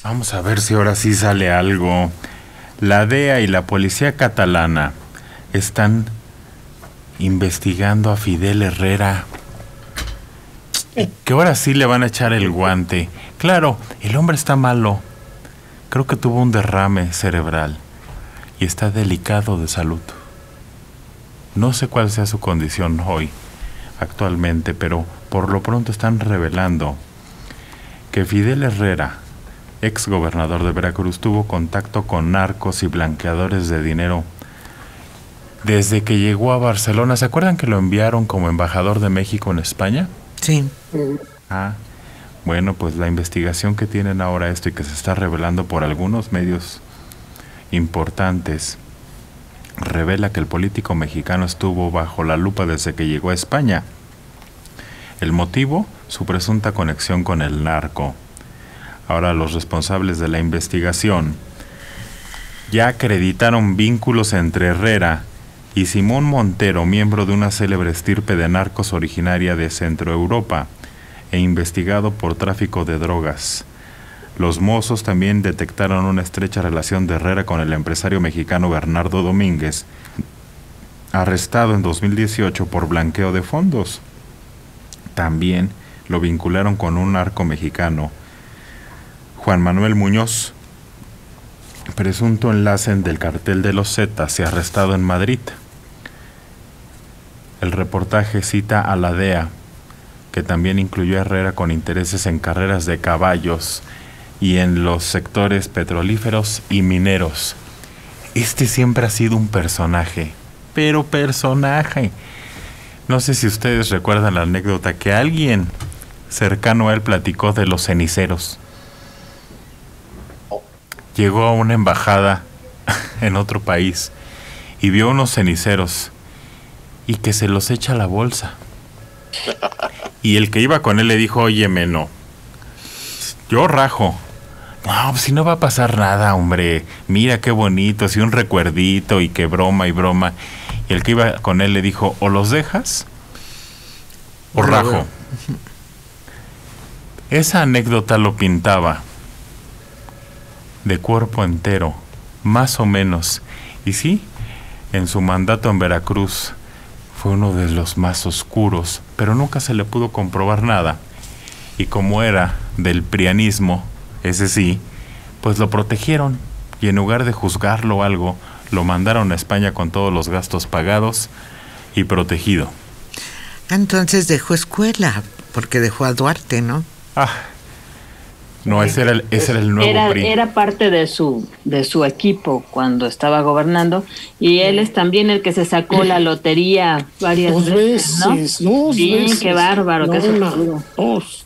Vamos a ver si ahora sí sale algo. La DEA y la policía catalana están investigando a Fidel Herrera. Que ahora sí le van a echar el guante. Claro, el hombre está malo. Creo que tuvo un derrame cerebral y está delicado de salud. No sé cuál sea su condición hoy, actualmente, pero por lo pronto están revelando que Fidel Herrera, ex gobernador de Veracruz, tuvo contacto con narcos y blanqueadores de dinero desde que llegó a Barcelona. ¿Se acuerdan que lo enviaron como embajador de México en España? Sí. Bueno, pues la investigación que tienen ahora esto y que se está revelando por algunos medios importantes revela que el político mexicano estuvo bajo la lupa desde que llegó a España. El motivo, su presunta conexión con el narco. Ahora los responsables de la investigación ya acreditaron vínculos entre Herrera y Simón Montero, miembro de una célebre estirpe de narcos originaria de Centroeuropa e investigado por tráfico de drogas. Los mozos también detectaron una estrecha relación de Herrera con el empresario mexicano Bernardo Domínguez, arrestado en 2018 por blanqueo de fondos. También lo vincularon con un narco mexicano, Juan Manuel Muñoz, presunto enlace del cartel de los Zetas y arrestado en Madrid. El reportaje cita a la DEA, que también incluyó a Herrera con intereses en carreras de caballos y en los sectores petrolíferos y mineros. Este siempre ha sido un personaje, pero personaje. No sé si ustedes recuerdan la anécdota que alguien cercano a él platicó de los ceniceros. Llegó a una embajada en otro país y vio unos ceniceros y que se los echa a la bolsa. Y el que iba con él le dijo: óyeme, no, yo rajo. No, pues si no va a pasar nada, hombre. Mira qué bonito, si un recuerdito y que broma y broma. Y el que iba con él le dijo: o los dejas o rajo. Esa anécdota lo pintaba de cuerpo entero, más o menos. Y sí, en su mandato en Veracruz fue uno de los más oscuros, pero nunca se le pudo comprobar nada. Y como era del prianismo, ese sí, pues lo protegieron y en lugar de juzgarlo o algo, lo mandaron a España con todos los gastos pagados y protegido. Entonces dejó escuela, porque dejó a Duarte, ¿no? No, ese era el nuevo PRI. Era parte de su equipo cuando estaba gobernando, y él es también el que se sacó la lotería varias veces, ¿no? Dos veces. Qué bárbaro, no, qué dos.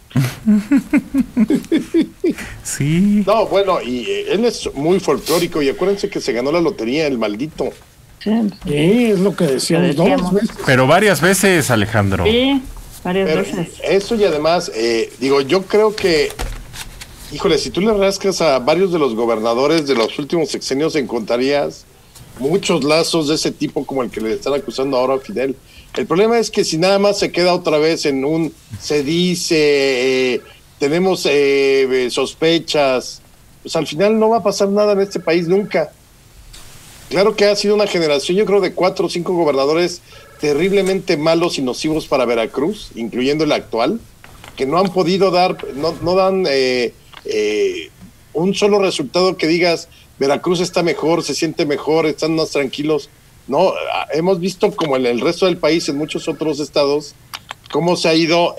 Sí. No, bueno, y él es muy folclórico, y acuérdense que se ganó la lotería, el maldito. Sí, Es lo que decíamos. Dos veces. Pero varias veces, Alejandro. sí, varias veces. Eso, y además, yo creo que, híjole, si tú le rascas a varios de los gobernadores de los últimos sexenios, encontrarías muchos lazos de ese tipo como el que le están acusando ahora a Fidel. El problema es que si nada más se queda otra vez en un se dice, tenemos sospechas, pues al final no va a pasar nada en este país nunca. Claro que ha sido una generación, yo creo, de 4 o 5 gobernadores terriblemente malos y nocivos para Veracruz, incluyendo el actual, que no han podido dar, no dan un solo resultado que digas Veracruz está mejor, se siente mejor, están más tranquilos. No, hemos visto como en el resto del país, en muchos otros estados, cómo se ha ido,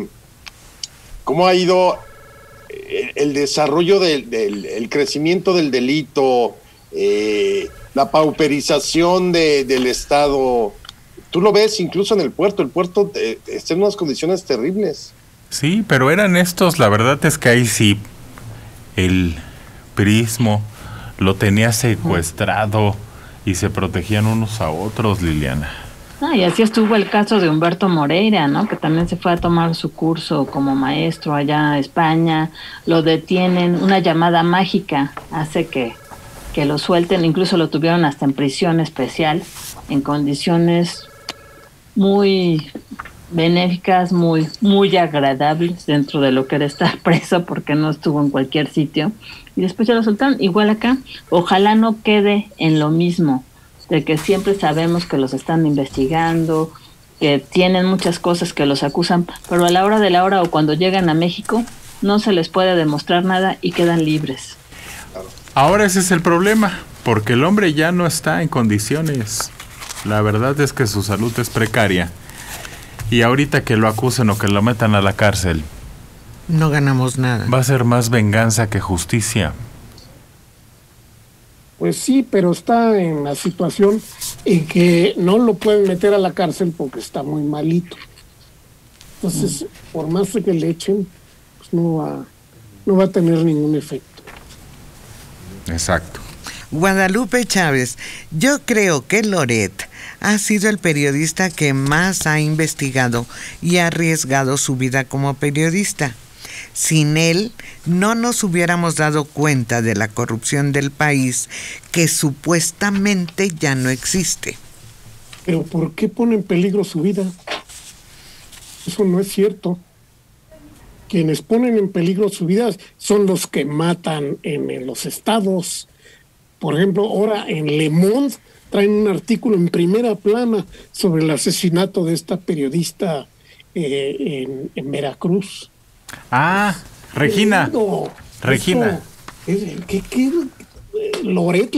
el desarrollo el crecimiento del delito, la pauperización del estado. Tú lo ves incluso en el puerto está en unas condiciones terribles. Sí, pero eran estos, la verdad es que ahí sí, el prismo lo tenía secuestrado y se protegían unos a otros, Liliana. Y así estuvo el caso de Humberto Moreira, ¿no? Que también se fue a tomar su curso como maestro allá a España, lo detienen, una llamada mágica hace que lo suelten, incluso lo tuvieron hasta en prisión especial, en condiciones muy benéficas, muy, muy agradables dentro de lo que era estar preso, porque no estuvo en cualquier sitio, y después ya lo soltaron. Igual acá, ojalá no quede en lo mismo, de que siempre sabemos que los están investigando, que tienen muchas cosas que los acusan, pero a la hora de la hora o cuando llegan a México no se les puede demostrar nada y quedan libres. Ahora ese es el problema, porque el hombre ya no está en condiciones. La verdad es que su salud es precaria. Y ahorita que lo acusen o que lo metan a la cárcel, no ganamos nada. Va a ser más venganza que justicia. Pues sí, pero está en la situación en que no lo pueden meter a la cárcel porque está muy malito. Entonces, por más que le echen, pues no va a tener ningún efecto. Exacto. Guadalupe Chávez, yo creo que Loret ha sido el periodista que más ha investigado y ha arriesgado su vida como periodista. Sin él, no nos hubiéramos dado cuenta de la corrupción del país, que supuestamente ya no existe. Pero ¿por qué pone en peligro su vida? Eso no es cierto. Quienes ponen en peligro su vida son los que matan en los estados. Por ejemplo, ahora en Le Monde traen un artículo en primera plana sobre el asesinato de esta periodista en Veracruz. Ah, Regina. Regina. Loret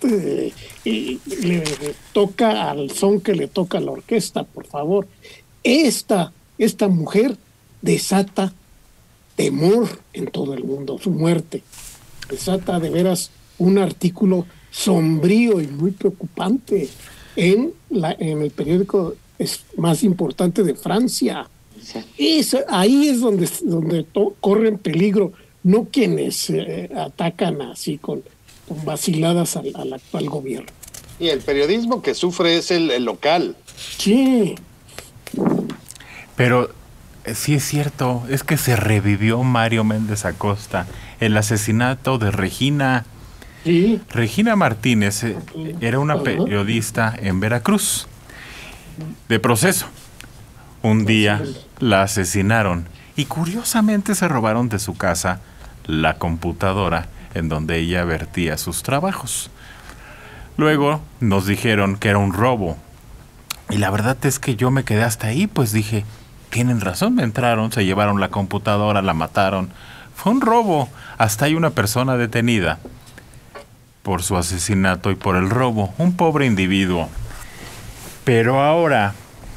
le toca al son que le toca a la orquesta, por favor. Esta mujer desata temor en todo el mundo, su muerte. Desata de veras un artículo sombrío y muy preocupante en el periódico más importante de Francia. Ahí es donde corren peligro, no quienes atacan así con vaciladas al actual gobierno. Y el periodismo que sufre es el local. Sí. Pero sí es cierto, es que se revivió Mario Méndez Acosta, el asesinato de Regina. Sí. Regina Martínez era una periodista en Veracruz, de Proceso. Un día la asesinaron y curiosamente se robaron de su casa la computadora en donde ella vertía sus trabajos. Luego nos dijeron que era un robo y la verdad es que yo me quedé hasta ahí, pues dije, tienen razón, me entraron, se llevaron la computadora, la mataron. Fue un robo. Hasta hay una persona detenida por su asesinato y por el robo. Un pobre individuo. Pero ahora,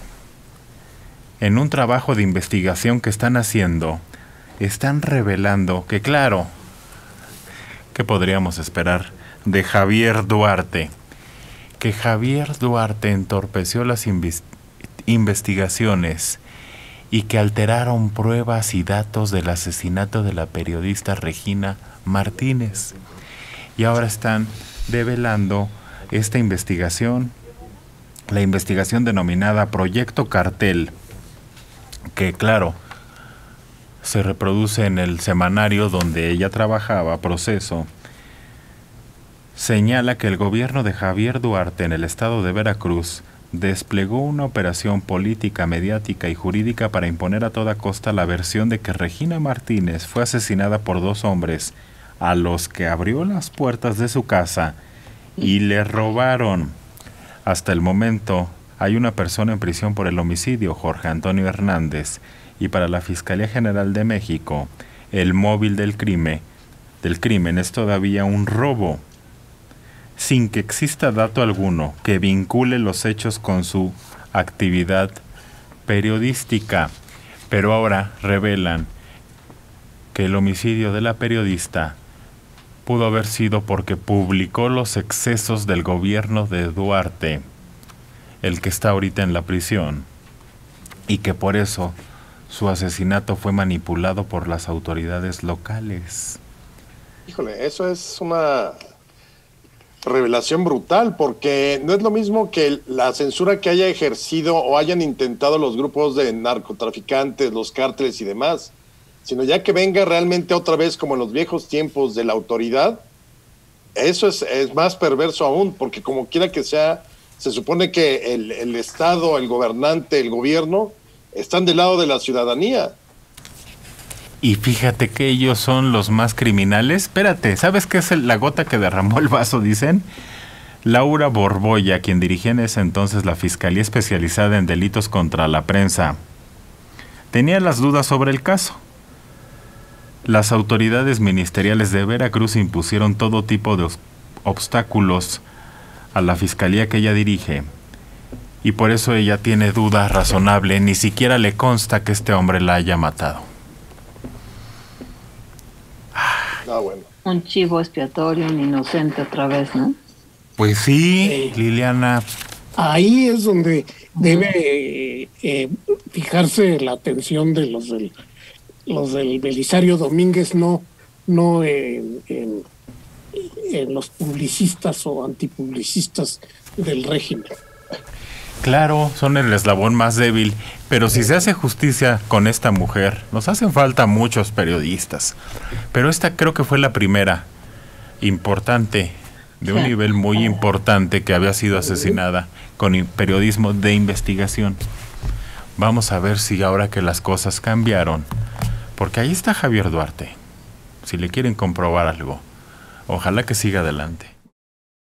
en un trabajo de investigación que están haciendo, están revelando que, claro, ¿qué podríamos esperar de Javier Duarte? Que Javier Duarte entorpeció las investigaciones y que alteraron pruebas y datos del asesinato de la periodista Regina Martínez. Y ahora están develando esta investigación, la investigación denominada Proyecto Cartel, que claro, se reproduce en el semanario donde ella trabajaba, Proceso. Señala que el gobierno de Javier Duarte en el estado de Veracruz desplegó una operación política, mediática y jurídica para imponer a toda costa la versión de que Regina Martínez fue asesinada por dos hombres a los que abrió las puertas de su casa y le robaron. Hasta el momento hay una persona en prisión por el homicidio, Jorge Antonio Hernández, y para la Fiscalía General de México, el móvil del crimen es todavía un robo, sin que exista dato alguno que vincule los hechos con su actividad periodística. Pero ahora revelan que el homicidio de la periodista pudo haber sido porque publicó los excesos del gobierno de Duarte, el que está ahorita en la prisión, y que por eso su asesinato fue manipulado por las autoridades locales. Híjole, eso es una revelación brutal, porque no es lo mismo que la censura que haya ejercido o hayan intentado los grupos de narcotraficantes, los cárteles y demás, sino ya que venga realmente otra vez como en los viejos tiempos de la autoridad. Eso es más perverso aún, porque como quiera que sea, se supone que el Estado, el gobernante, el gobierno están del lado de la ciudadanía. Y fíjate que ellos son los más criminales. Espérate, ¿sabes qué es la gota que derramó el vaso, dicen? Laura Borbolla, quien dirigía en ese entonces la Fiscalía Especializada en Delitos contra la Prensa, tenía las dudas sobre el caso. Las autoridades ministeriales de Veracruz impusieron todo tipo de obstáculos a la fiscalía que ella dirige, y por eso ella tiene duda razonable. Ni siquiera le consta que este hombre la haya matado. Bueno. Un chivo expiatorio, un inocente otra vez, ¿no? Pues sí, Liliana. Ahí es donde debe fijarse la atención de los del Belisario Domínguez, no en los publicistas o antipublicistas del régimen. Claro, son el eslabón más débil, pero si se hace justicia con esta mujer, nos hacen falta muchos periodistas. Pero esta creo que fue la primera importante, de un nivel muy importante, que había sido asesinada con periodismo de investigación. Vamos a ver si ahora que las cosas cambiaron, porque ahí está Javier Duarte, si le quieren comprobar algo, ojalá que siga adelante.